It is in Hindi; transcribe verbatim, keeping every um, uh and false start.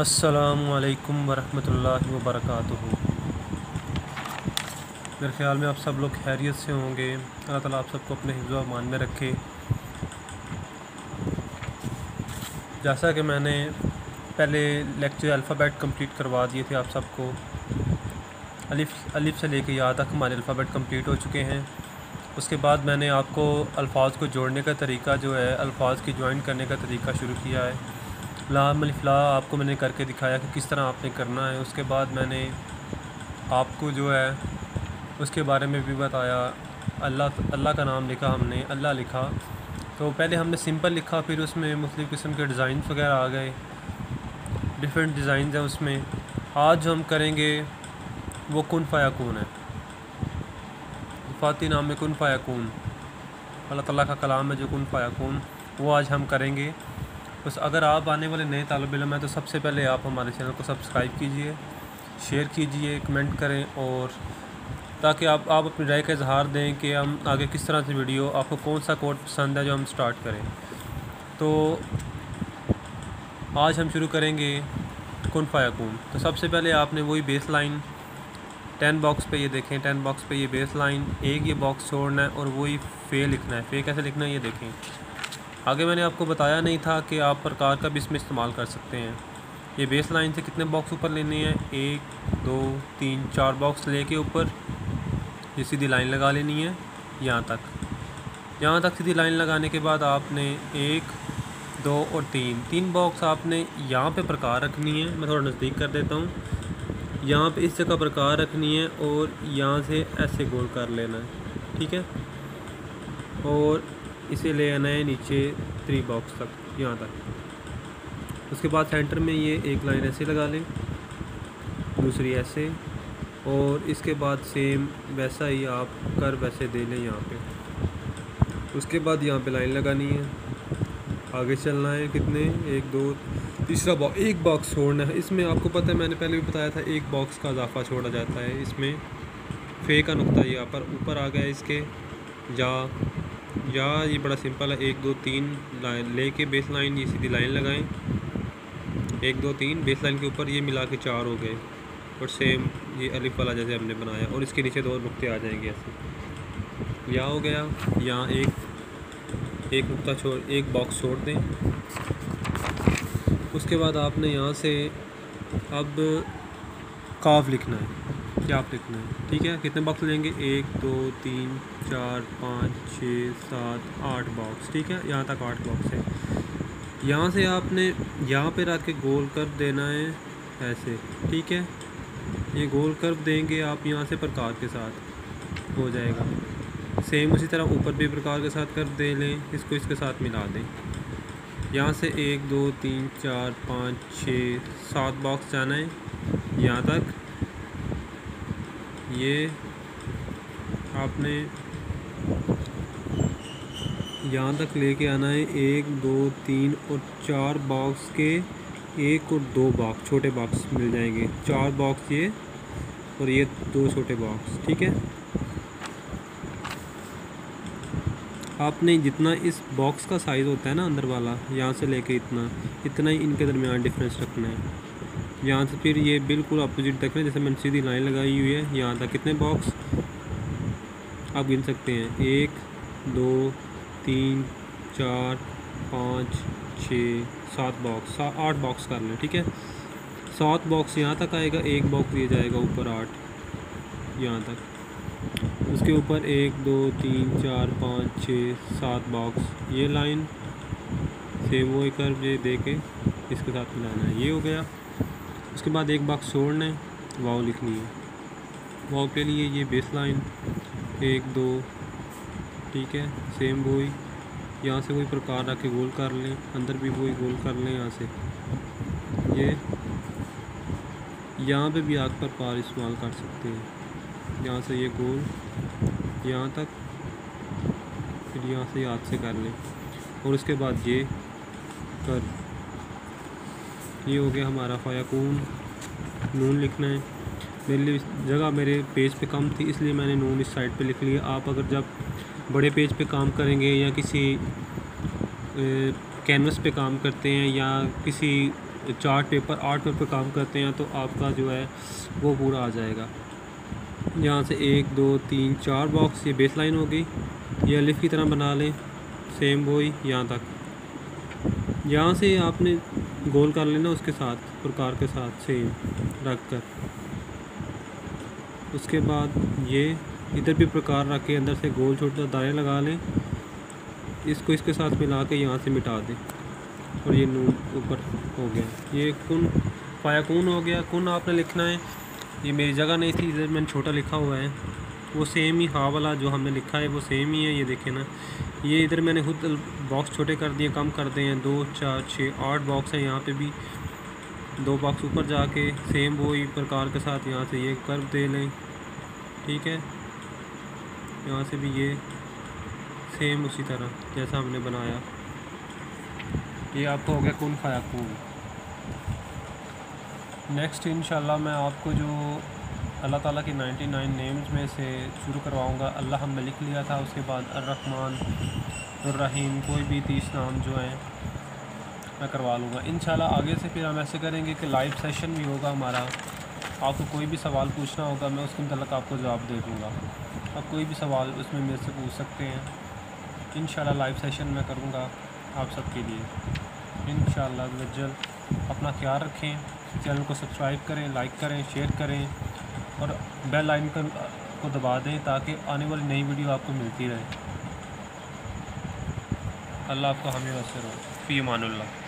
अस्सलामुअलैकुम वरहमतुल्लाहि वबरकातुहू। मेरे ख़्याल में आप सब लोग खैरियत से होंगे। अल्लाह ताला आप सबको अपने हिफ्ज़ व अमान में रखे। जैसा कि मैंने पहले लेक्चर अल्फ़ाबेट कंप्लीट करवा दिए थे आप सबको, अलिफ अलिफ से लेके या तक हमारे अल्फ़ाबेट कंप्लीट हो चुके हैं। उसके बाद मैंने आपको अल्फाज को जोड़ने का तरीका जो है, अल्फाज की ज्वाइन करने का तरीका शुरू किया है। लाम अलिफ ला आपको मैंने करके दिखाया कि किस तरह आपने करना है। उसके बाद मैंने आपको जो है उसके बारे में भी बताया। अल्लाह अल्लाह का नाम लिखा हमने, अल्लाह लिखा। तो पहले हमने सिंपल लिखा, फिर उसमें मुख्तलिफ़ किस्म के डिज़ाइन वगैरह आ गए, डिफरेंट डिज़ाइन हैं उसमें। आज जो हम करेंगे वो कुन फ़यकून है। फ़ाती नाम में कुन फ़यकून, अल्लाह ताला का कलाम है जो कुन फ़यकून, वो आज हम करेंगे। बस अगर आप आने वाले नए तालिब इल्म हैं तो सबसे पहले आप हमारे चैनल को सब्सक्राइब कीजिए, शेयर कीजिए, कमेंट करें, और ताकि आप आप अपनी राय का इजहार दें कि हम आगे किस तरह से वीडियो, आपको कौन सा कोड पसंद है जो हम स्टार्ट करें। तो आज हम शुरू करेंगे कुन फ़यकून। तो सबसे पहले आपने वही बेस लाइन टेन बॉक्स पे, ये देखें टेन बॉक्स पे ये बेस लाइन, एक ये बॉक्स छोड़ना है और वही फ़े लिखना है। फ़े कैसे लिखना है ये देखें। आगे मैंने आपको बताया नहीं था कि आप प्रकार का भी इसमें इस्तेमाल कर सकते हैं। ये बेस लाइन से कितने बॉक्स ऊपर लेने हैं, एक दो तीन चार बॉक्स लेके ऊपर ये सीधी लाइन लगा लेनी है यहाँ तक। यहाँ तक सीधी लाइन लगाने के बाद आपने एक दो और तीन तीन बॉक्स आपने यहाँ पे प्रकार रखनी है। मैं थोड़ा नज़दीक कर देता हूँ। यहाँ पे इस जगह प्रकार रखनी है और यहाँ से ऐसे गोल कर लेना है, ठीक है। और इसे ले आना है नीचे थ्री बॉक्स तक, यहाँ तक। उसके बाद सेंटर में ये एक लाइन ऐसे लगा लें, दूसरी ऐसे, और इसके बाद सेम वैसा ही आप कर वैसे दे लें यहाँ पे। उसके बाद यहाँ पे लाइन लगानी है, आगे चलना है। कितने, एक दो, तीसरा बॉक्स, एक बॉक्स छोड़ना है। इसमें आपको पता है, मैंने पहले भी बताया था, एक बॉक्स का इजाफा छोड़ा जाता है। इसमें फ़े का नुक्ता यहाँ पर ऊपर आ गया इसके, या या ये बड़ा सिंपल है। एक दो तीन लाइन लेके बेस लाइन ये सीधी लाइन लगाएं, एक दो तीन बेस लाइन के ऊपर ये मिला के चार हो गए, और सेम ये अलिफ वाला जैसे हमने बनाया, और इसके नीचे दो नुक्ते आ जाएंगे ऐसे। यहाँ हो गया, यहाँ एक एक नुक्ता छोड़, एक बॉक्स छोड़ दें। उसके बाद आपने यहाँ से अब काफ लिखना है, क्या आप लिखना है, ठीक है। कितने बॉक्स लेंगे, एक दो तीन चार पाँच छः सात आठ बॉक्स, ठीक है। यहाँ तक आठ बॉक्स है। यहाँ से आपने यहाँ पे रख के गोल कर देना है ऐसे, ठीक है। ये गोल कर देंगे आप यहाँ से प्रकार के साथ हो जाएगा। सेम उसी तरह ऊपर भी प्रकार के साथ कर दे लें, इसको इसके साथ मिला दें। यहाँ से एक दो तीन चार पाँच छः सात बॉक्स जाना है यहाँ तक। ये आपने यहाँ तक लेके आना है, एक दो तीन और चार बॉक्स के एक और दो बॉक्स छोटे बॉक्स मिल जाएंगे। चार बॉक्स ये और ये दो छोटे बॉक्स, ठीक है। आपने जितना इस बॉक्स का साइज़ होता है ना अंदर वाला, यहाँ से लेके इतना इतना ही इनके दरमियान डिफरेंस रखना है। यहाँ से फिर ये बिल्कुल अपोजिट तक है, जैसे मैंने सीधी लाइन लगाई हुई है। यहाँ तक कितने बॉक्स आप गिन सकते हैं, एक दो तीन चार पाँच छः सात बॉक्स, सा, आठ बॉक्स कर लें, ठीक है। सात बॉक्स यहाँ तक आएगा, एक बॉक्स ये जाएगा ऊपर आठ यहाँ तक। उसके ऊपर एक दो तीन चार पाँच छः सात बॉक्स, ये लाइन सेम वो कर ये दे के इसके साथ मिलाना है, ये हो गया। उसके बाद एक बॉक्स छोड़ना है, वाव लिखनी है। वाव के लिए ये बेस लाइन एक दो, ठीक है। सेम वही यहाँ से वही प्रकार रख के गोल कर लें, अंदर भी वही गोल कर लें। यहाँ से ये यहाँ पे भी आग पर पार इस्तेमाल कर सकते हैं। यहाँ से ये गोल यहाँ तक, फिर यहाँ से हाथ से कर लें, और उसके बाद ये कर, ये हो गया हमारा फ़यकून। नून लिखना है। मेरे लिए जगह मेरे पेज पे कम थी, इसलिए मैंने नून इस साइड पे लिख लिया। आप अगर जब बड़े पेज पे काम करेंगे या किसी कैनवस पे काम करते हैं या किसी चार्ट पेपर आर्ट पेपर काम करते हैं तो आपका जो है वो पूरा आ जाएगा। यहाँ से एक दो तीन चार बॉक्स ये बेस लाइन हो गई, ये अलिफ की तरह बना लें, सेम वही यहाँ तक। यहाँ से आपने गोल कर लेना उसके साथ, प्रकार के साथ सेम रख कर। उसके बाद ये इधर भी प्रकार रख के अंदर से गोल छोटा दायरे लगा लें, इसको इसके साथ मिला के यहाँ से मिटा दें और ये नून ऊपर हो गया। ये कुन फायकून हो गया। कुन आपने लिखना है, ये मेरी जगह नहीं थी, इधर मैंने छोटा लिखा हुआ है, वो सेम ही हा वाला जो हमने लिखा है वो सेम ही है। ये देखें ना, ये इधर मैंने खुद बॉक्स छोटे कर दिए, कम कर दिए हैं, दो चार छः आठ बॉक्स हैं। यहाँ पे भी दो बॉक्स ऊपर जाके सेम वही प्रकार के साथ यहाँ से ये कर्व दे लें, ठीक है। यहाँ से भी ये सेम उसी तरह जैसा हमने बनाया। ये आपको हो गया कुन फायकून। नेक्स्ट इंशाल्लाह मैं आपको जो अल्लाह ताला की निन्यानवे नेम्स में से शुरू करवाऊँगा। अल्लाह हमने लिख लिया था, उसके बाद अर्रहमान अर्रहीम कोई भी तीस नाम जो हैं मैं करवा लूँगा इंशाल्लाह। आगे से फिर हम ऐसे करेंगे कि लाइव सेशन भी होगा हमारा। आपको कोई भी सवाल पूछना होगा मैं उसके मतलब आपको जवाब दे दूँगा। आप कोई भी सवाल उसमें मेरे से पूछ सकते हैं। इंशाल्लाह लाइव सेशन मैं करूँगा आप सबके लिए इंशाल्लाह वज्जल। अपना ख्याल रखें, चैनल को सब्सक्राइब करें, लाइक करें, शेयर करें और बेल आइकन को दबा दें ताकि आने वाली नई वीडियो आपको मिलती रहे। अल्लाह आपको हमें वैसे रहो। फ़ी अमानुल्लाह।